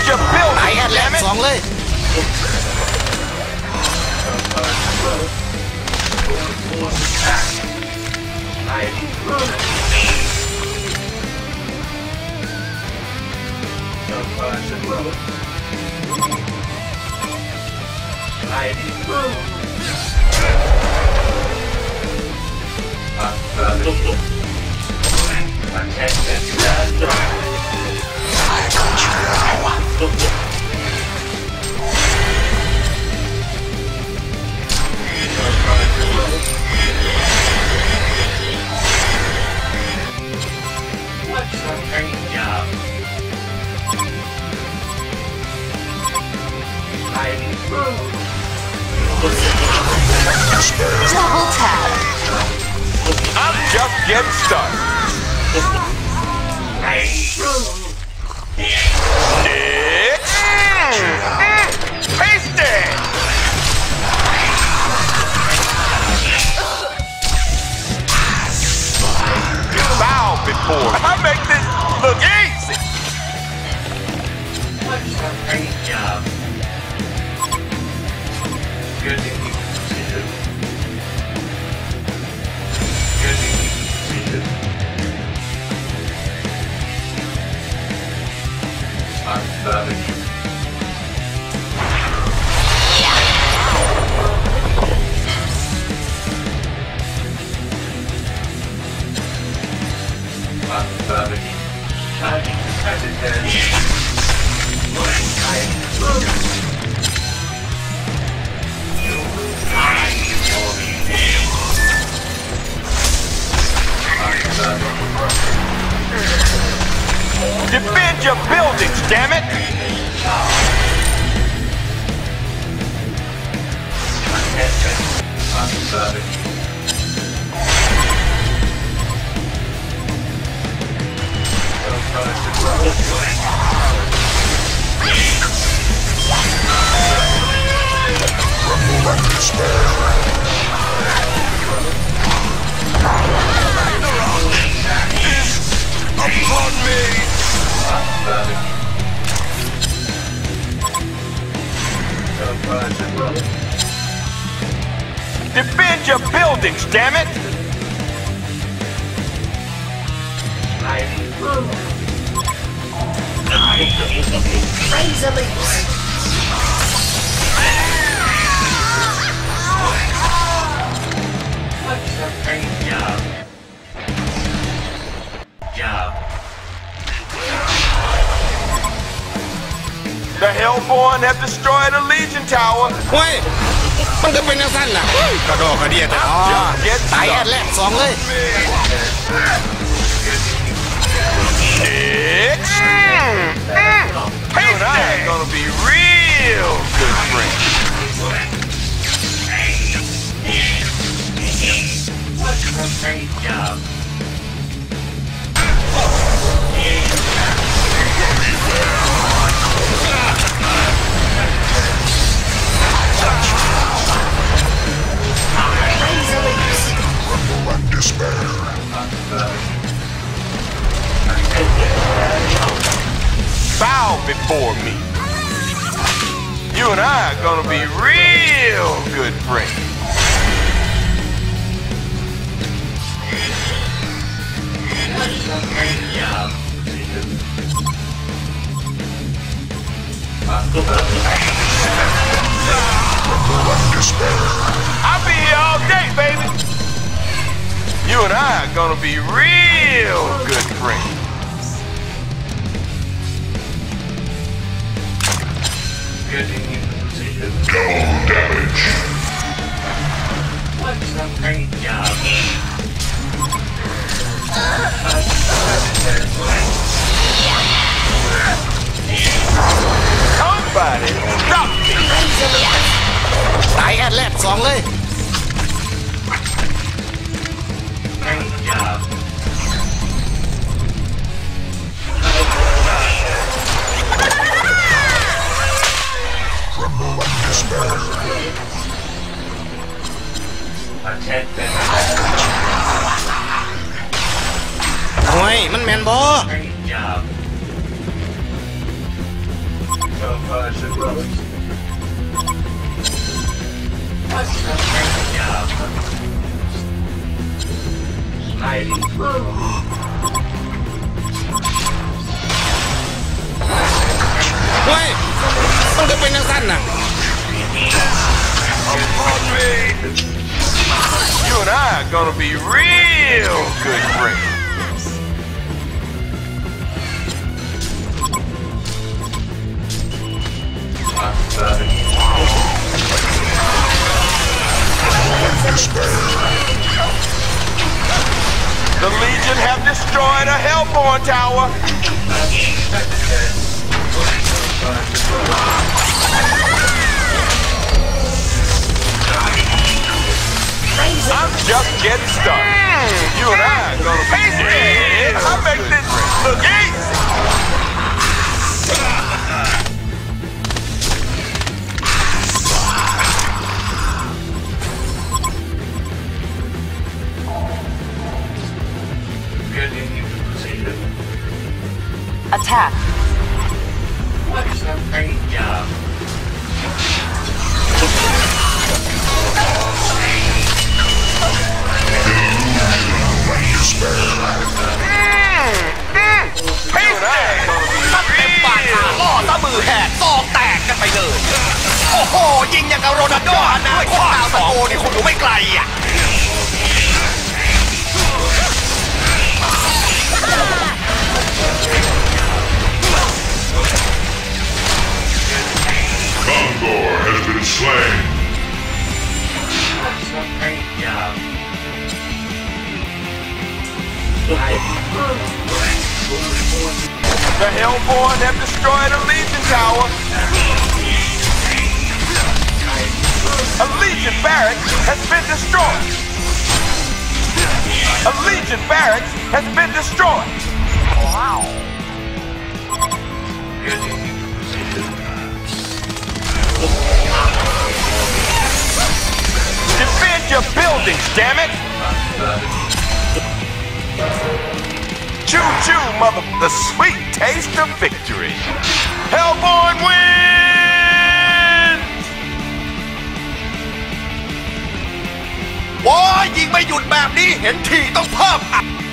your building. ไอ้แอดแลนด์สองเลย Double tap. I'm just getting started. Taste it! You bow before me. I make this look easy. Great job. Good to keep Good to keep Defend your buildings, damn it! Upon me! Defend your buildings, damn it! Razor leaps. Great job. The Hellborn have destroyed a Legion Tower. เฮ้ยมันก็เป็นอย่างนั้นน่ะกระโดดกระเดียดแต่อ๋อไอ้แอดแลนด์สองเลย It's you and I are gonna be real good friends. Great job. Razor leaps. Despair. Bow before me. You and I are gonna be real good friends. Great job. Despair. I'll be here all day, baby. You and I are gonna be real good friends. Good to keep position. Double damage. Great job. Somebody stop me. Razor leaps. ไอ้แอดแลนด์สองเลย Great job. Remove despair. Attention. โอ้ยมันแมนบอ Great job. Special person. Great job. Sliding through. เฮ้ยมันก็เป็นยังสั้นน่ะ On me. You and I are gonna be real good friends. The Legion have destroyed a Hellborn tower. I'm just getting started. You and I are gonna be dead. I make this look easy. Getting into position. Attack. What's a great job? You and I are gonna be ซัดเต็มปากขาล่อซะมือแหกซองแตกกันไปเลย โอ้โห ยิงอย่างกับโรนัลโดอนาคตดาวสองโอนี่คงอยู่ไม่ไกลอ่ะ Kongor has been slain. What's a great job? The Hellborn have destroyed a Legion tower. A Legion barracks has been destroyed. A Legion barracks has been destroyed. Getting into position. Defend your buildings, damn it! Choo-choo, mother... The sweet taste of victory. Hellborn win! โอ้ยยิงไม่หยุดแบบนี้เห็นทีต้องเพิ่มอัด